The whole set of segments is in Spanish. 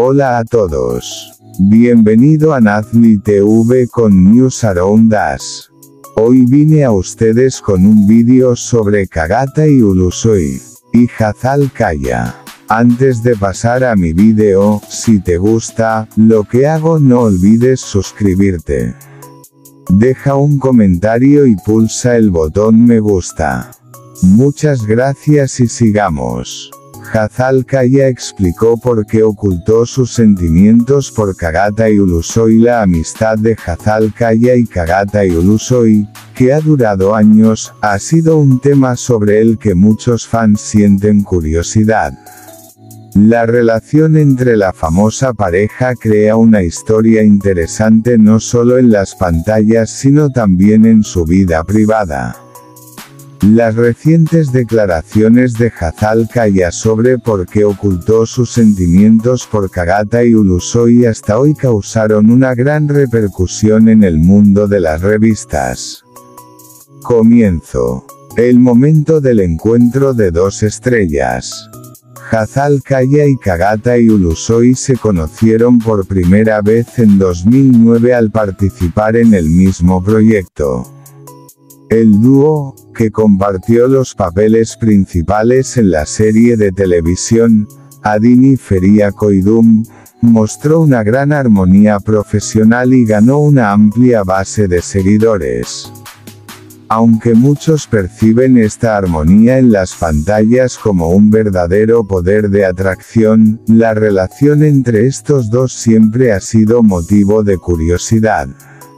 Hola a todos. Bienvenido a Nazli TV con News Around Us. Hoy vine a ustedes con un vídeo sobre Kagata y Ulusoy, y Hazal Kaya. Antes de pasar a mi vídeo, si te gusta lo que hago no olvides suscribirte. Deja un comentario y pulsa el botón me gusta. Muchas gracias y sigamos. Hazal Kaya explicó por qué ocultó sus sentimientos por Kagata y Ulusoy. La amistad de Hazal Kaya y Kagata y Ulusoy, que ha durado años, ha sido un tema sobre el que muchos fans sienten curiosidad. La relación entre la famosa pareja crea una historia interesante no solo en las pantallas sino también en su vida privada. Las recientes declaraciones de Hazal Kaya sobre por qué ocultó sus sentimientos por Kagata y Ulusoy hasta hoy causaron una gran repercusión en el mundo de las revistas. Comienzo. El momento del encuentro de dos estrellas. Hazal Kaya y Kagata y Ulusoy se conocieron por primera vez en 2009 al participar en el mismo proyecto. El dúo, que compartió los papeles principales en la serie de televisión, Adini Feria Koidum, mostró una gran armonía profesional y ganó una amplia base de seguidores. Aunque muchos perciben esta armonía en las pantallas como un verdadero poder de atracción, la relación entre estos dos siempre ha sido motivo de curiosidad.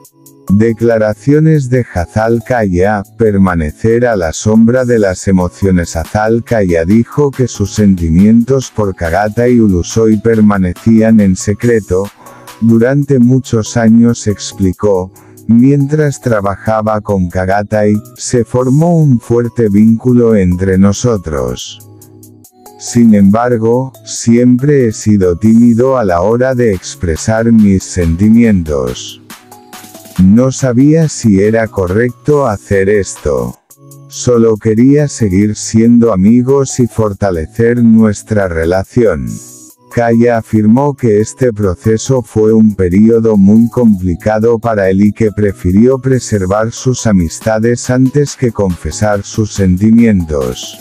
Declaraciones de Hazal Kaya, permanecer a la sombra de las emociones. Hazal Kaya dijo que sus sentimientos por Kagata y Ulusoy permanecían en secreto. Durante muchos años, explicó, mientras trabajaba con Kagata se formó un fuerte vínculo entre nosotros. Sin embargo, siempre he sido tímido a la hora de expresar mis sentimientos. No sabía si era correcto hacer esto. Solo quería seguir siendo amigos y fortalecer nuestra relación. Kaya afirmó que este proceso fue un periodo muy complicado para él y que prefirió preservar sus amistades antes que confesar sus sentimientos.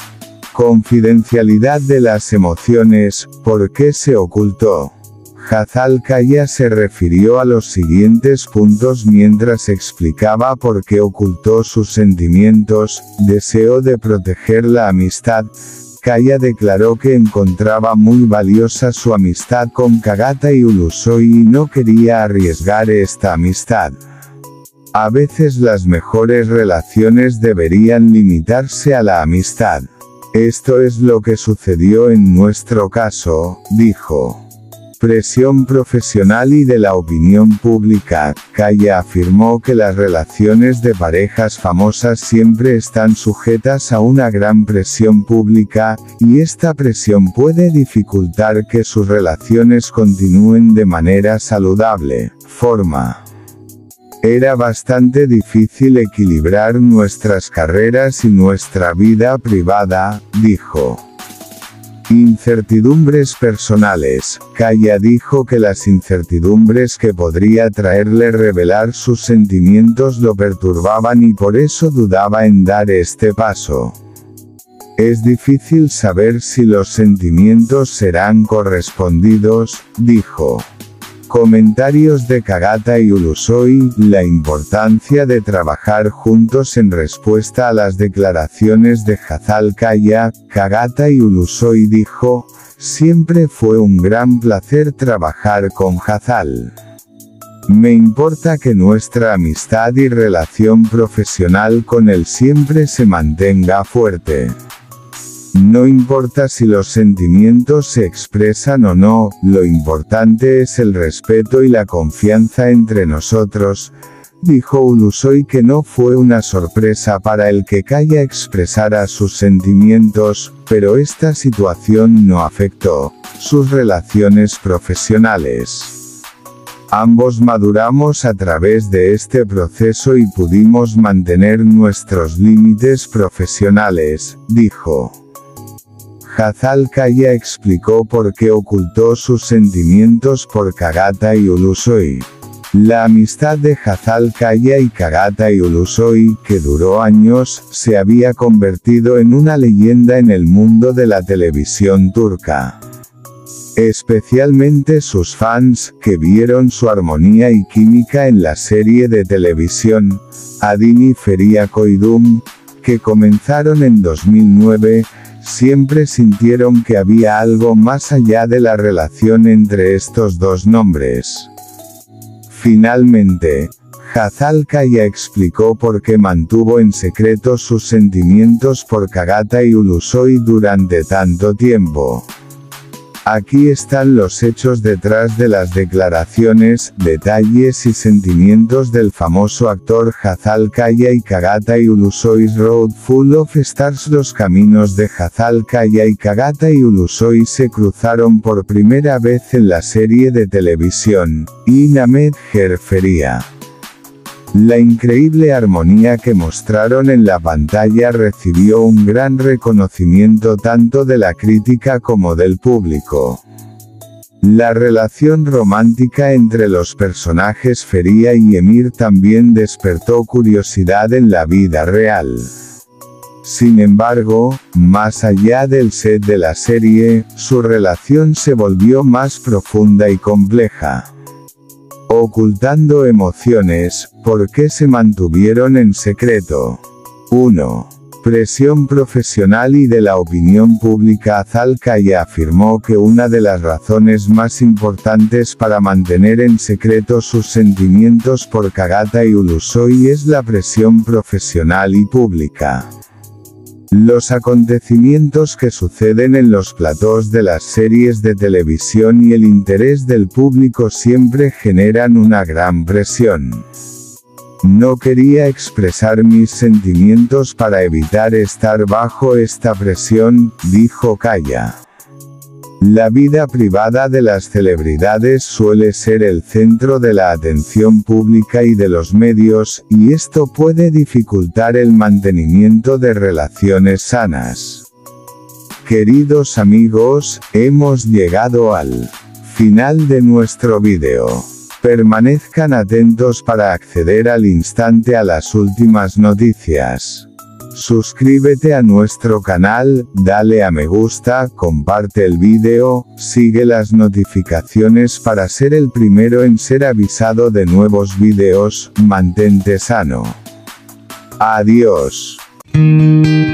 Confidencialidad de las emociones, ¿por qué se ocultó? Hazal Kaya se refirió a los siguientes puntos mientras explicaba por qué ocultó sus sentimientos: deseo de proteger la amistad. Kaya declaró que encontraba muy valiosa su amistad con Kagata y Ulusoy y no quería arriesgar esta amistad. A veces las mejores relaciones deberían limitarse a la amistad. Esto es lo que sucedió en nuestro caso, dijo. Presión profesional y de la opinión pública. Kaya afirmó que las relaciones de parejas famosas siempre están sujetas a una gran presión pública, y esta presión puede dificultar que sus relaciones continúen de manera saludable. Era bastante difícil equilibrar nuestras carreras y nuestra vida privada, dijo. Incertidumbres personales. Kaya dijo que las incertidumbres que podría traerle revelar sus sentimientos lo perturbaban y por eso dudaba en dar este paso. Es difícil saber si los sentimientos serán correspondidos, dijo. Comentarios de Kagata y Ulusoy, la importancia de trabajar juntos. En respuesta a las declaraciones de Hazal Kaya, Kagata y Ulusoy dijo, siempre fue un gran placer trabajar con Hazal. Me importa que nuestra amistad y relación profesional con él siempre se mantenga fuerte. No importa si los sentimientos se expresan o no, lo importante es el respeto y la confianza entre nosotros, dijo Ulusoy, que no fue una sorpresa para él que Kaya expresara sus sentimientos, pero esta situación no afectó sus relaciones profesionales. Ambos maduramos a través de este proceso y pudimos mantener nuestros límites profesionales, dijo. Hazal Kaya explicó por qué ocultó sus sentimientos por Kagata y Ulusoy. La amistad de Hazal Kaya y Kagata y Ulusoy, que duró años, se había convertido en una leyenda en el mundo de la televisión turca. Especialmente sus fans, que vieron su armonía y química en la serie de televisión, Adini Feria Koydum, que comenzaron en 2009, siempre sintieron que había algo más allá de la relación entre estos dos nombres. Finalmente, Hazal Kaya explicó por qué mantuvo en secreto sus sentimientos por Kagata y Ulusoy durante tanto tiempo. Aquí están los hechos detrás de las declaraciones, detalles y sentimientos del famoso actor Hazal Kaya y Kagata y Ulusoy's Road Full of Stars. Los caminos de Hazal Kaya y Kagata y Ulusoy se cruzaron por primera vez en la serie de televisión, Inamed Feria. La increíble armonía que mostraron en la pantalla recibió un gran reconocimiento tanto de la crítica como del público. La relación romántica entre los personajes Feria y Emir también despertó curiosidad en la vida real. Sin embargo, más allá del set de la serie, su relación se volvió más profunda y compleja. Ocultando emociones, ¿por qué se mantuvieron en secreto? 1. Presión profesional y de la opinión pública. Hazal Kaya afirmó que una de las razones más importantes para mantener en secreto sus sentimientos por Kagata y Ulusoy es la presión profesional y pública. Los acontecimientos que suceden en los platós de las series de televisión y el interés del público siempre generan una gran presión. No quería expresar mis sentimientos para evitar estar bajo esta presión, dijo Kaya. La vida privada de las celebridades suele ser el centro de la atención pública y de los medios, y esto puede dificultar el mantenimiento de relaciones sanas. Queridos amigos, hemos llegado al final de nuestro vídeo. Permanezcan atentos para acceder al instante a las últimas noticias. Suscríbete a nuestro canal, dale a me gusta, comparte el vídeo, sigue las notificaciones para ser el primero en ser avisado de nuevos vídeos, mantente sano. Adiós.